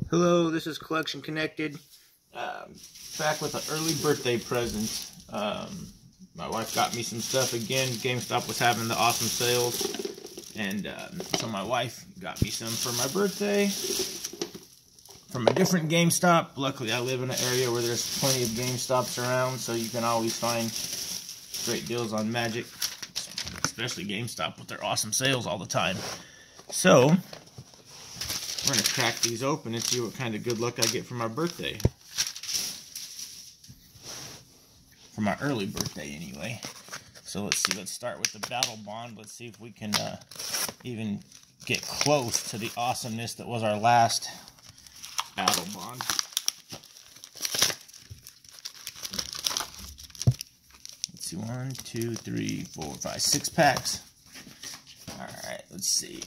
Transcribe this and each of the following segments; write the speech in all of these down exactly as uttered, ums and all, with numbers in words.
Hello, this is Collection Connected. Um, back with an early birthday present. Um, my wife got me some stuff again. GameStop was having the awesome sales. And um, so my wife got me some for my birthday from a different GameStop. Luckily, I live in an area where there's plenty of GameStops around, so you can always find great deals on Magic, especially GameStop with their awesome sales all the time. So we're going to crack these open and see what kind of good luck I get for my birthday. For my early birthday, anyway. So let's see. Let's start with the Battle Bond. Let's see if we can uh, even get close to the awesomeness that was our last Battle Bond. Let's see. One, two, three, four, five, six packs. Alright, let's see.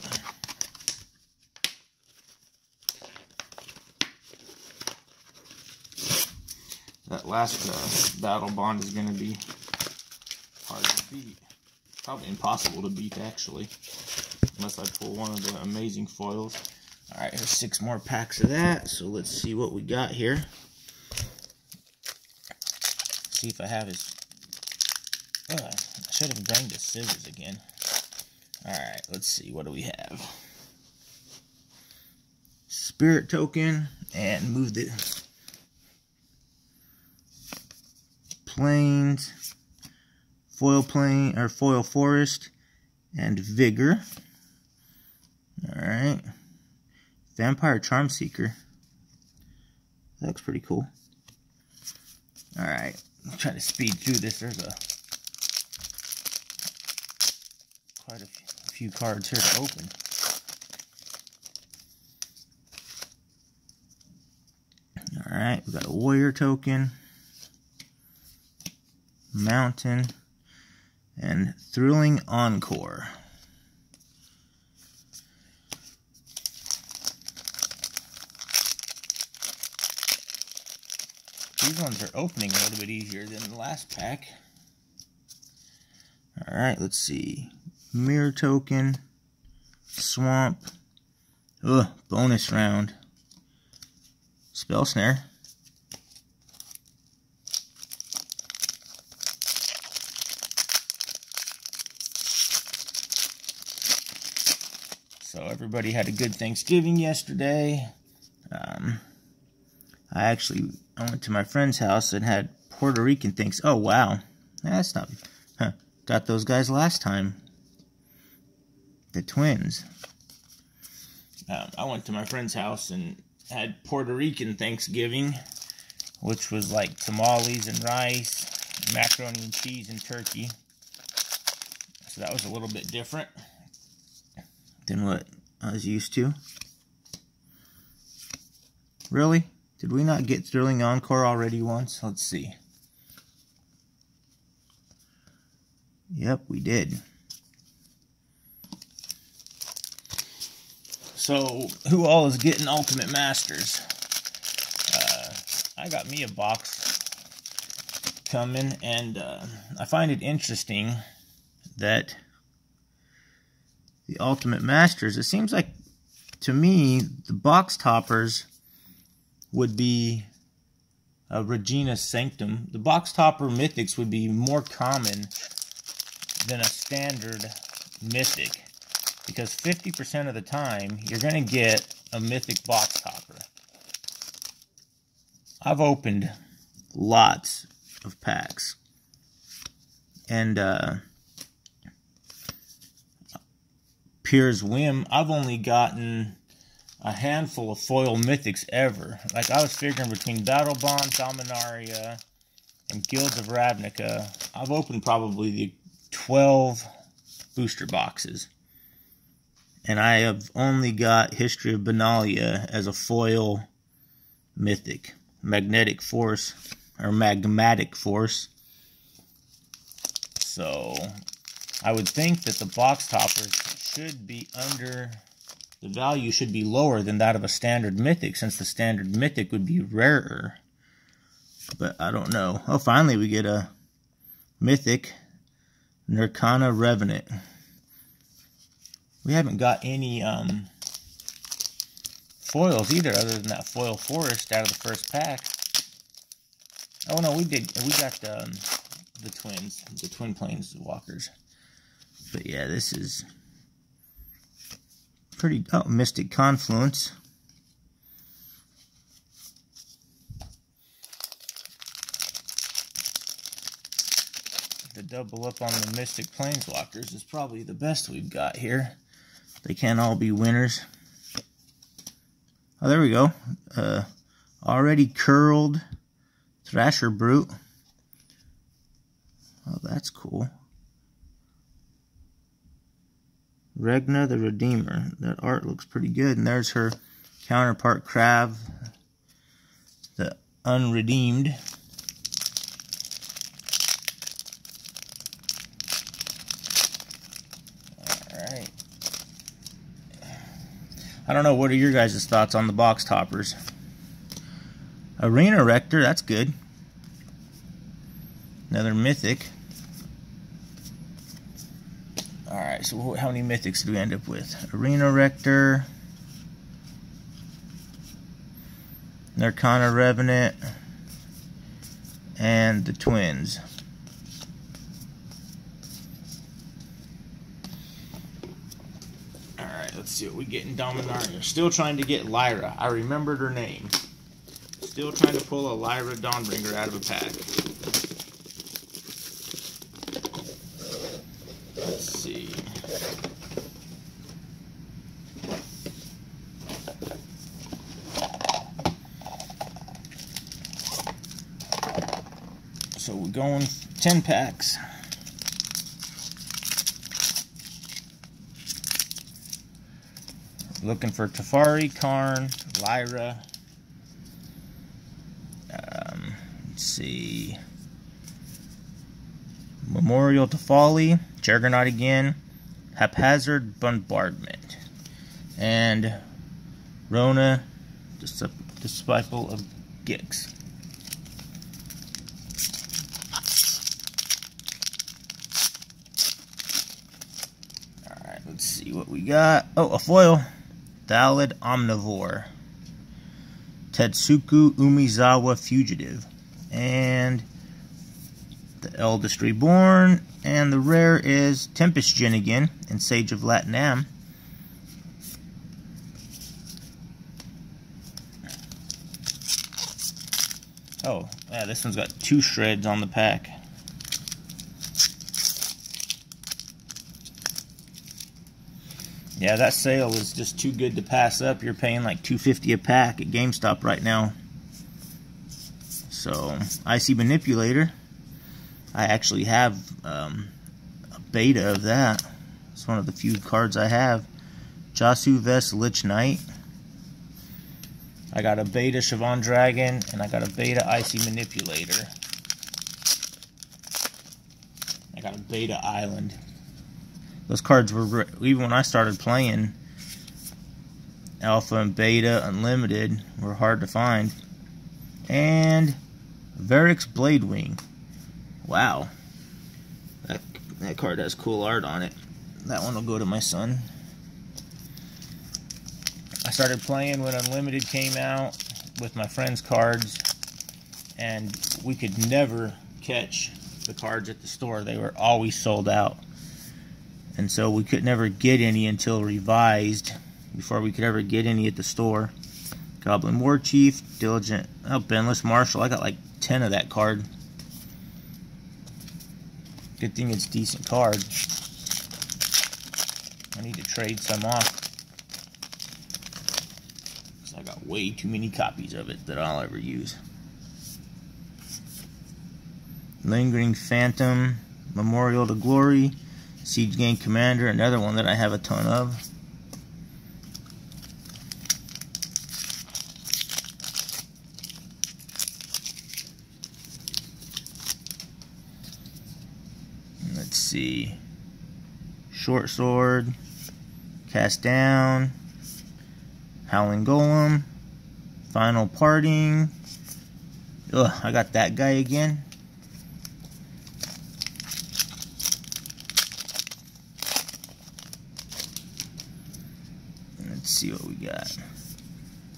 That last uh, Battle Bond is going to be hard to beat. Probably impossible to beat, actually. Unless I pull one of the amazing foils. Alright, here's six more packs of that. So let's see what we got here. See if I have his... Oh, I should have banged his scissors again. Alright, let's see. What do we have? Spirit Token. And move the... Plains, foil plane or foil forest, and vigor. All right, vampire charm seeker. That looks pretty cool. All right, I'm trying to speed through this. There's a quite a few cards here to open. All right, we got a warrior token. Mountain, and Thrilling Encore. These ones are opening a little bit easier than the last pack. Alright, let's see. Mirror Token, Swamp, ugh, bonus round, Spell Snare. So everybody had a good Thanksgiving yesterday. Um, I actually I went to my friend's house and had Puerto Rican things. Oh, wow. That's not... Huh. Got those guys last time. The twins. Um, I went to my friend's house and had Puerto Rican Thanksgiving, which was like tamales and rice, macaroni and cheese and turkey. So that was a little bit different than what I was used to. Really? Did we not get Thrilling Encore already once? Let's see. Yep, we did. So, who all is getting Ultimate Masters? Uh, I got me a box coming, and uh, I find it interesting that the Ultimate Masters, it seems like, to me, the box toppers would be a Regina Sanctum. The box topper mythics would be more common than a standard mythic, because fifty percent of the time, you're going to get a mythic box topper. I've opened lots of packs, and, uh... Pierre's Whim, I've only gotten a handful of foil mythics ever. Like, I was figuring between Battle Bond, Dominaria, and Guilds of Ravnica, I've opened probably the twelve booster boxes. And I have only got History of Benalia as a foil mythic. Magnetic Force, or Magmatic Force. So, I would think that the box toppers should be under, the value should be lower than that of a standard mythic, since the standard mythic would be rarer. But I don't know. Oh, finally we get a mythic, Nirkana Revenant. We haven't got any um, foils either, other than that foil forest out of the first pack. Oh no, we did. We got the, um, the twins, the twin planeswalkers. But yeah, this is pretty. Oh, Mystic Confluence. The double up on the Mystic Planeswalkers is probably the best we've got here. They can't all be winners. Oh, there we go. Uh, already curled Thrasher Brute. Oh, that's cool. Regna the Redeemer. That art looks pretty good. And there's her counterpart, Krav, the Unredeemed. Alright. I don't know, what are your guys' thoughts on the box toppers? Arena Rector, that's good. Another Mythic. Alright, so how many Mythics do we end up with? Arena Rector. Narcana Revenant. And the Twins. Alright, let's see what we get in Dominaria. Still trying to get Lyra. I remembered her name. Still trying to pull a Lyra Dawnbringer out of a pack. Let's see. So we're going ten packs. Looking for Teferi, Karn, Lyra. Um, let's see. Memorial to Folly, Juggernaut again, Haphazard Bombardment, and Rona, Disciple of Gix. Alright, let's see what we got. Oh, a foil. Thallid Omnivore. Tetsuku Umizawa Fugitive. And the Eldest Reborn. And the rare is Tempest Djinn again and Sage of Latinam. Oh, yeah, this one's got two shreds on the pack. Yeah, that sale is just too good to pass up. You're paying like two fifty a pack at GameStop right now. So, Icy Manipulator. I actually have um, a beta of that. It's one of the few cards I have. Jasu Vest Lich Knight. I got a beta Siobhan Dragon, and I got a beta Icy Manipulator. I got a beta Island. Those cards were, even when I started playing, Alpha and Beta Unlimited were hard to find. And Varix Bladewing. Wow. That, that card has cool art on it. That one will go to my son. I started playing when Unlimited came out with my friends' cards, and we could never catch the cards at the store. They were always sold out. And so we could never get any until revised, before we could ever get any at the store. Goblin War Chief, Diligent, oh, Benless Marshal. I got like ten of that card. Good thing it's a decent card. I need to trade some off. Because I got way too many copies of it that I'll ever use. Lingering Phantom, Memorial to Glory. Siege Gang Commander, another one that I have a ton of. Let's see. Short Sword, Cast Down, Howling Golem, Final Parting. Ugh, I got that guy again. Let's see what we got.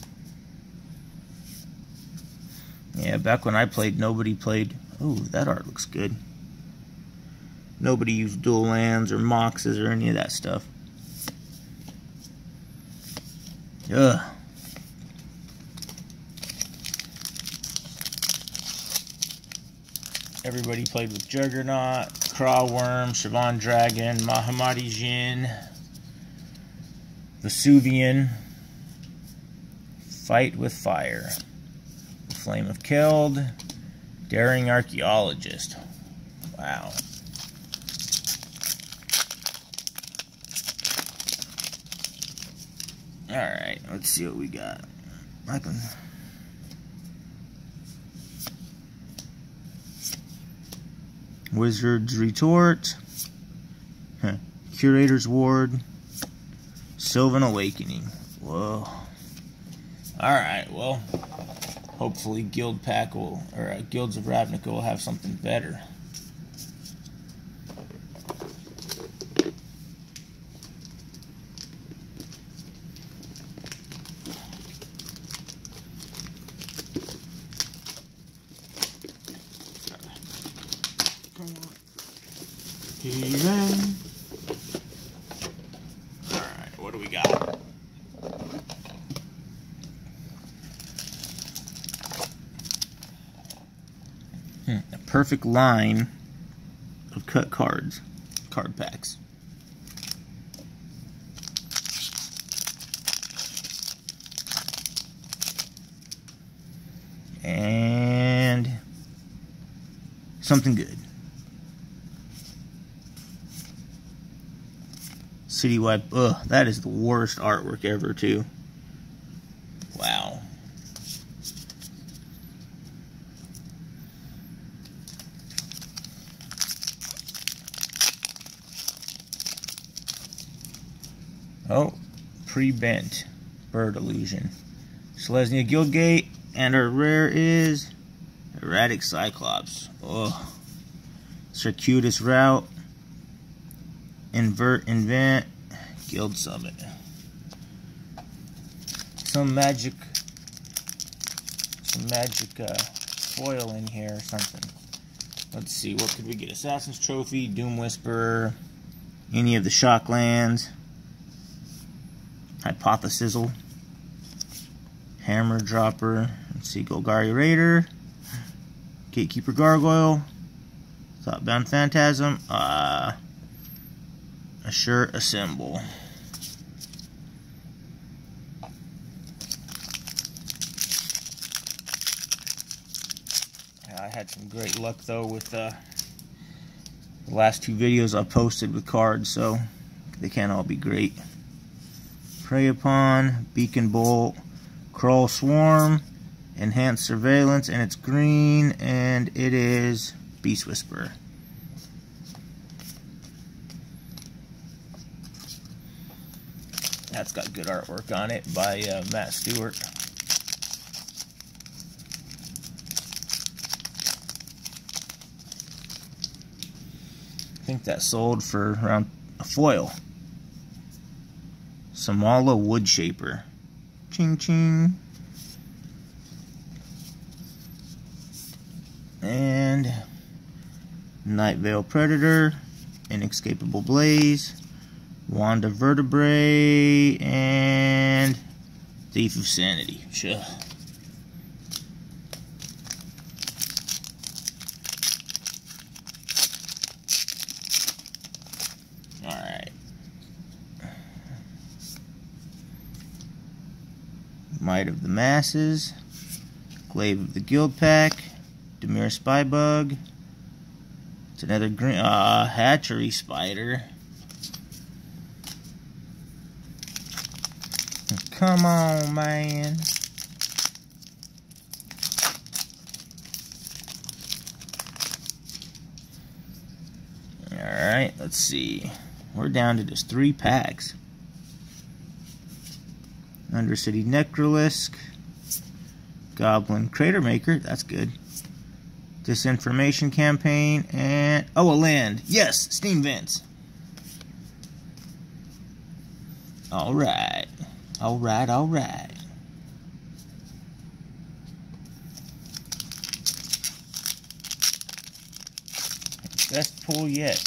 Yeah, back when I played, nobody played. Ooh, that art looks good. Nobody used dual lands or moxes or any of that stuff. Ugh. Everybody played with Juggernaut, Crawworm, Siobhan Dragon, Mahamati Jin, Vesuvian, Fight with Fire, Flame of Keld, Daring Archaeologist. Wow. Alright, let's see what we got. I can... Wizard's Retort, huh. Curator's Ward, Sylvan Awakening. Whoa. Alright, well, hopefully Guild Pack will, or uh, Guilds of Ravnica will have something better. Alright, what do we got? Hmm, a perfect line of cut cards, card packs. And something good. Citywide. Ugh, that is the worst artwork ever, too. Wow. Oh, pre-bent bird illusion. Selesnya Guildgate, and our rare is Erratic Cyclops. Oh, Circuitous Route. Invert, Invent, Guild Summit. Some magic, some magic uh, foil in here or something. Let's see, what could we get? Assassin's Trophy, Doom Whisperer, any of the Shocklands, Hypothesizzle, Hammer Dropper, let's see, Golgari Raider, Gatekeeper Gargoyle, Thoughtbound Phantasm, uh... Assure Assemble. I had some great luck though with uh, the last two videos I posted with cards, so they can't all be great. Prey Upon, Beacon Bolt, Crawl Swarm, Enhanced Surveillance, and it's green, and it is Beast Whisperer. That's got good artwork on it by uh, Matt Stewart. I think that sold for around a foil. Samala Woodshaper. Ching ching. And Night Veil Predator. Inescapable Blaze. Wanda Vertebrae, and Thief of Sanity. Sure. Alright. Might of the Masses, Glaive of the Guild Pack, Dimir Spybug. It's another green, uh, Hatchery Spider. Come on, man. Alright, let's see. We're down to just three packs. Undercity Necrolisk. Goblin Crater Maker, that's good. Disinformation Campaign, and... oh, a land. Yes, Steam Vents. Alright. Alright, alright. Best pull yet.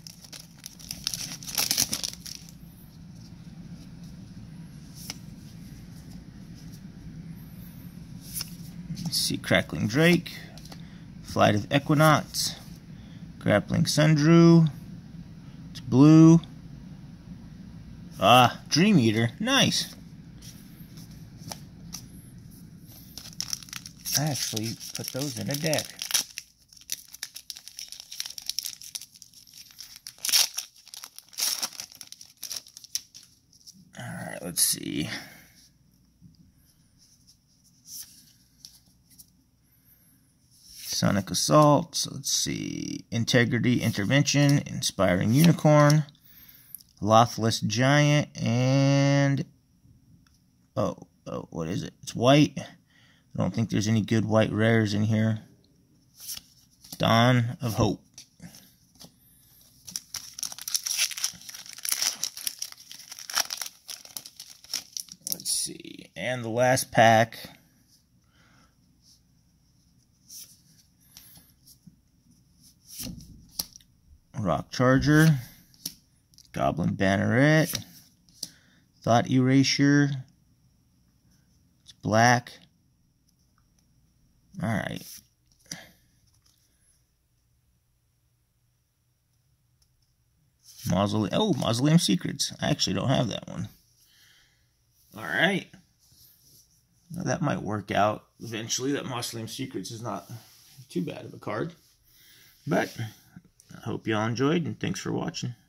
Let's see, Crackling Drake, Flight of Equinox, Grappling Sundrew, it's blue. Ah, Dream Eater, nice. I actually put those in a deck. Alright, let's see. Sonic Assault, so let's see. Integrity, Intervention, Inspiring Unicorn, Lothless Giant, and... Oh, oh, what is it? It's white. I don't think there's any good white rares in here. Dawn of Hope. Let's see. And the last pack. Rock Charger. Goblin Banneret. Thought Erasure. It's black. Alright. Mausoleum. Oh, Mausoleum Secrets. I actually don't have that one. Alright. Well, that might work out eventually. That Mausoleum Secrets is not too bad of a card. But I hope y'all enjoyed, and thanks for watching.